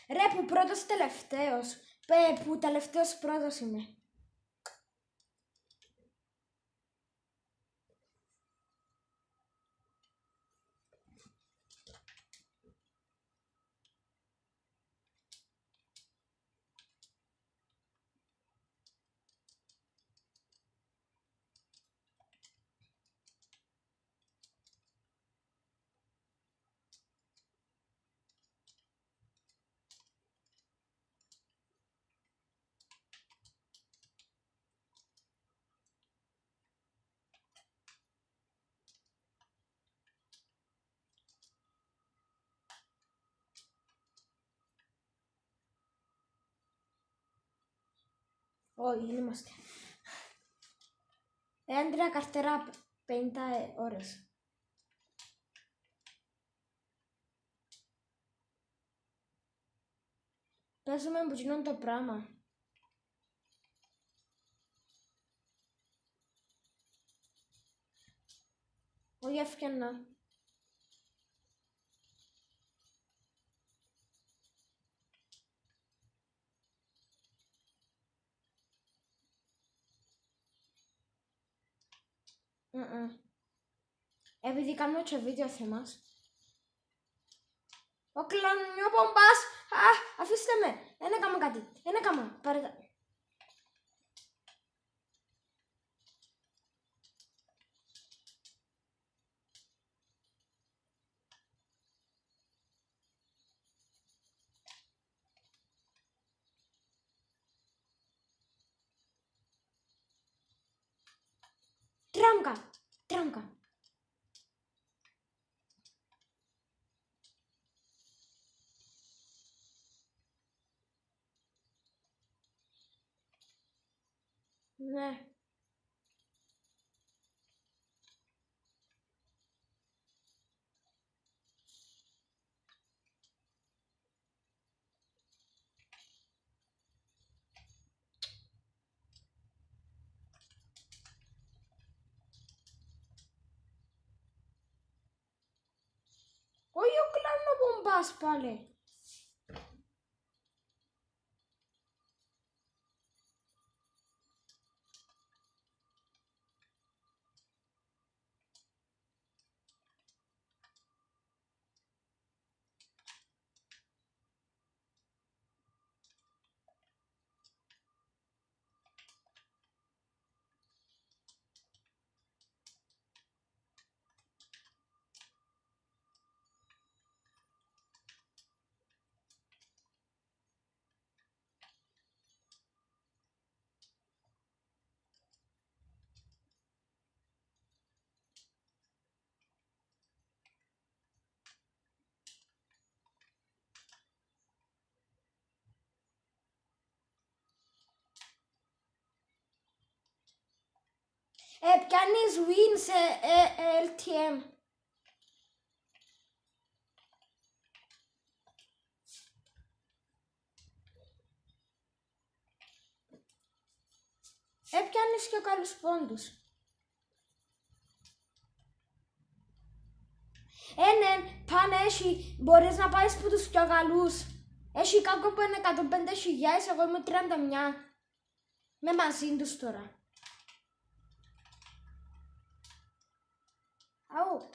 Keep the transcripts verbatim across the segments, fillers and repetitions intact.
Ρε που πρώτος τελευταίος. Πε, που τελευταίος πρώτος είμαι. Όχι, δεν είμαστε. Εάν τρία καρτέρα πενήντα ώρες. Παίζουμε που γίνονται το πράγμα. Όχι έφτιανα. Mm-mm. Επειδή κάνουμε και βίντεο θέμας. Ο κλανιό πομπάς! Α, αφήστε με! Ένα κάμα κάτι. Ένα κάμα. Πάρε τα. Τραμκα! Τραμκα! Ναι. Όχι ο κλανιό πομπάς πάλι. Ε, πιάνεις win σε ε, ελ τι εμ. Ε, πιάνεις και καλούς πόντους. Ε, ναι, πάνε, έχει, μπορείς να πάεις που τους πιο καλούς. Έχει κάποιο που είναι εκατόν πενήντα χιλιάδες, εγώ είμαι τριάντα μία. Με μαζί τους τώρα. Αου.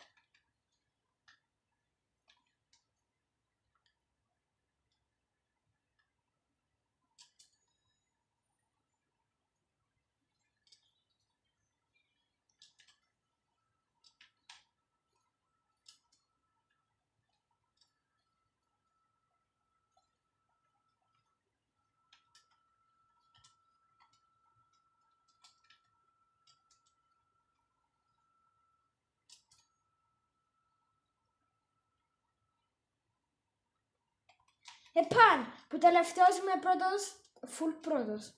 Ε, παν, που τελευταίος είμαι πρώτος, full πρώτος.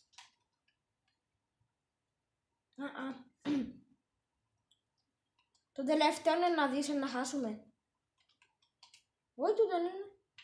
Α, α. Το τελευταίο είναι να δεις να χάσουμε. Όχι, τούτο είναι.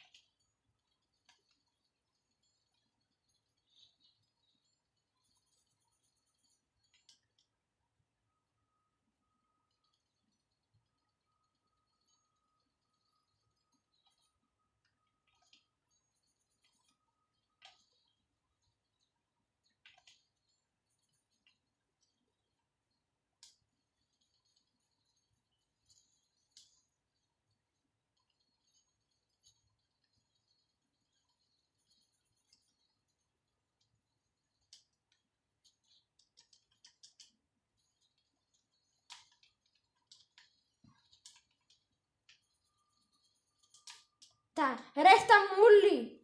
Τα ρέχτα μούλη.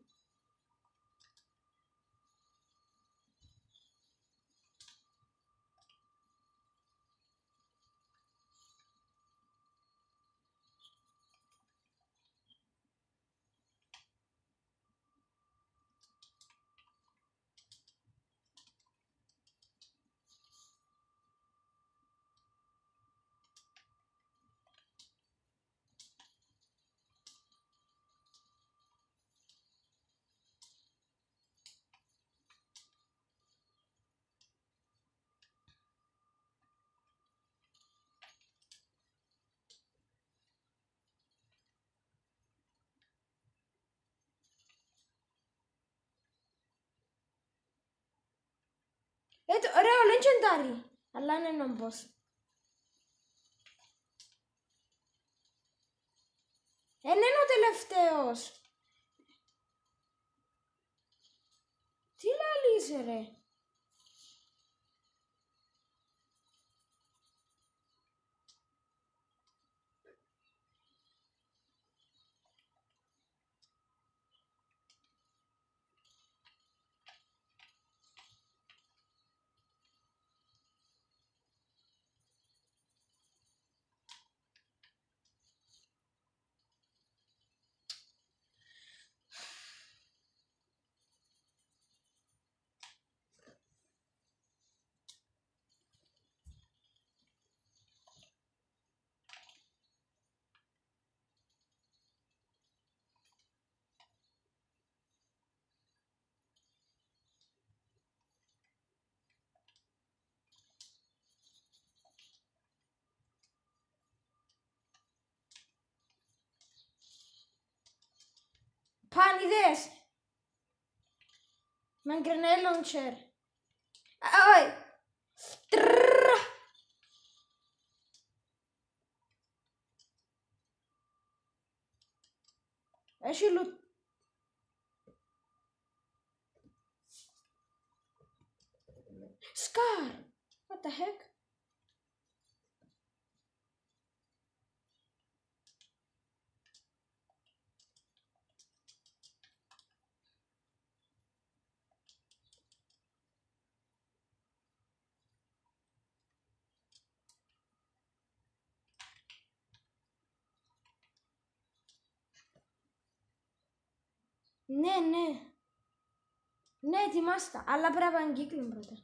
Ε, το, ρε, ο Legendary. Αλλά είναι ένα boss. Ε, είναι ο τελευταίος. Τι λαλείς, ρε. Πανιδές. Με γκρενέ launcher. Όχι. Έχει λουτ. Scar. What the heck? Ναι, ναι. Ναι, ετοιμάστα. Αλλά πρέπει να αγγίκλουν πρώτα.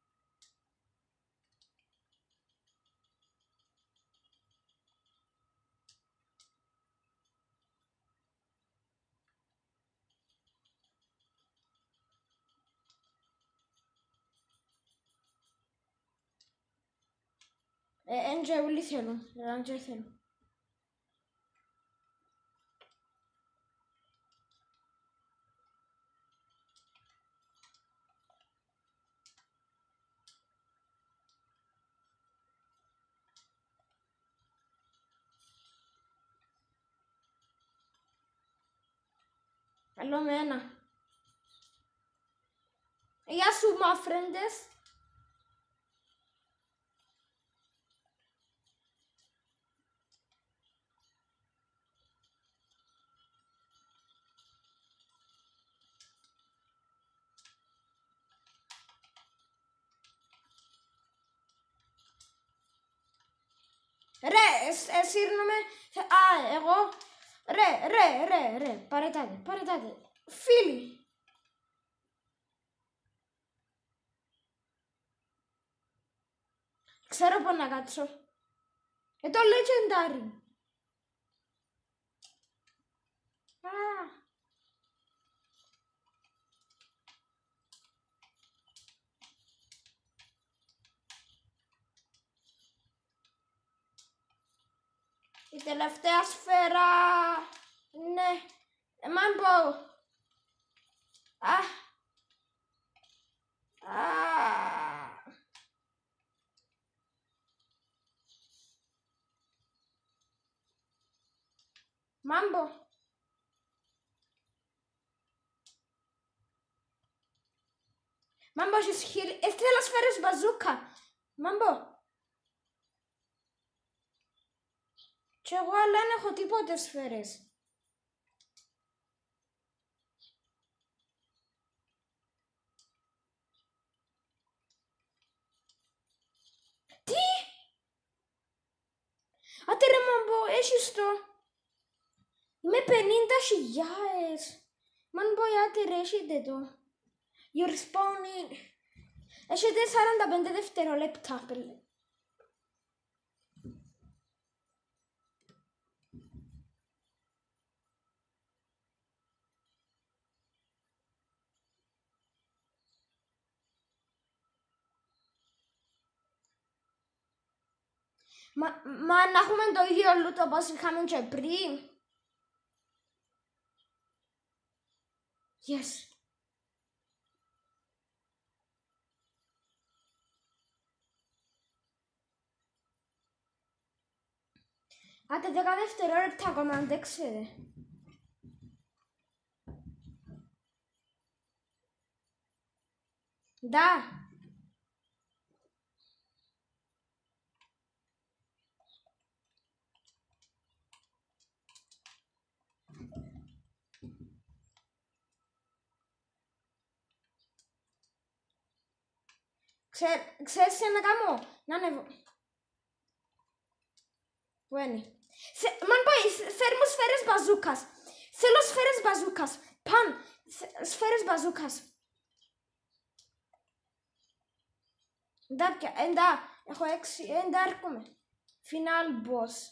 Ε, εν και όλοι θέλουν. Αν και θέλουν. Καλό με ένα. Γεια σου, μα φρέντες. Ρε, σύρνομαι. Α, εγώ. Ρε, ρε, ρε, ρε. Παρετάτε, παρετάτε. Φίλοι. Ξέρω πού να κάτσω. Ε, το legendary. Α. Η τελευταία σφαίρα. Ναι. Ε, Μάμπο. Α. Α. Μάμπο. Μάμπο, έχεις χείλη. Έστειλα σφαίρες μπαζούκα. Μάμπο. Κι εγώ αλλά δεν έχω τίποτε σφαίρες. Τι! Άτε ρε Μάμπο, έχεις το. Είμαι πενήντα χιλιάδες. Μάμπο, άτε ρε, έχετε το. Your spawn in. Έχετε σαράντα πέντε δευτερόλεπτα. Μα, μα να έχουμε το ίδιο loot όπως είχαμε και πριν. Yes. Άντε δέκα δευτερόλεπτα ακόμα, αντέξτε. Ντα. Ξέρεις τι να κάνω, να ανεβώ. Πού είναι. Μαν πάει, φέρ μου σφαίρες μπαζούκας. Θέλω σφαίρες μπαζούκας. Παν, σφαίρες μπαζούκας. Εντά, εντά, έχω έξι, εντά έρχομαι. Final boss.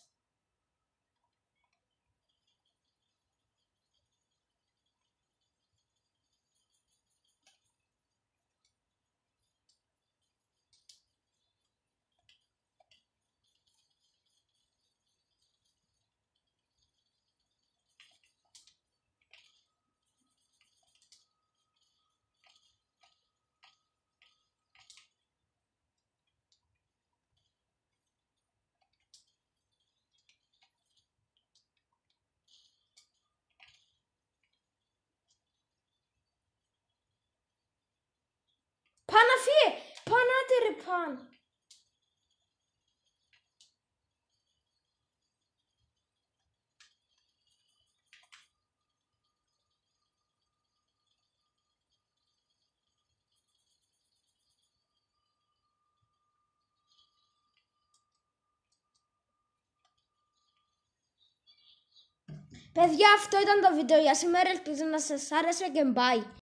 Πάνε φύγε, πάνε άτε ρε πάνε. Παιδιά, αυτό ήταν το βίντεο για σήμερα. Ελπίζω να σας άρεσε και bye.